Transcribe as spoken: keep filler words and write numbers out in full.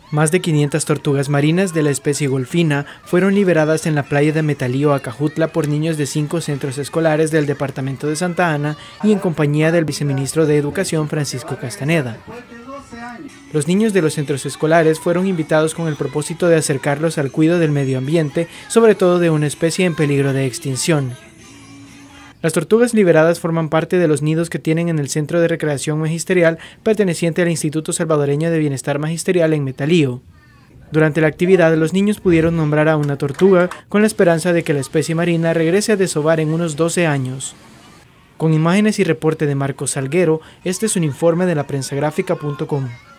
Más de quinientas tortugas marinas de la especie golfina fueron liberadas en la playa de Metalío, Acajutla, por niños de cinco centros escolares del departamento de Santa Ana y en compañía del viceministro de Educación, Francisco Castaneda. Los niños de los centros escolares fueron invitados con el propósito de acercarlos al cuidado del medio ambiente, sobre todo de una especie en peligro de extinción. Las tortugas liberadas forman parte de los nidos que tienen en el Centro de Recreación Magisterial perteneciente al Instituto Salvadoreño de Bienestar Magisterial en Metalío. Durante la actividad, los niños pudieron nombrar a una tortuga con la esperanza de que la especie marina regrese a desovar en unos doce años. Con imágenes y reporte de Marcos Salguero, este es un informe de la prensa gráfica punto com.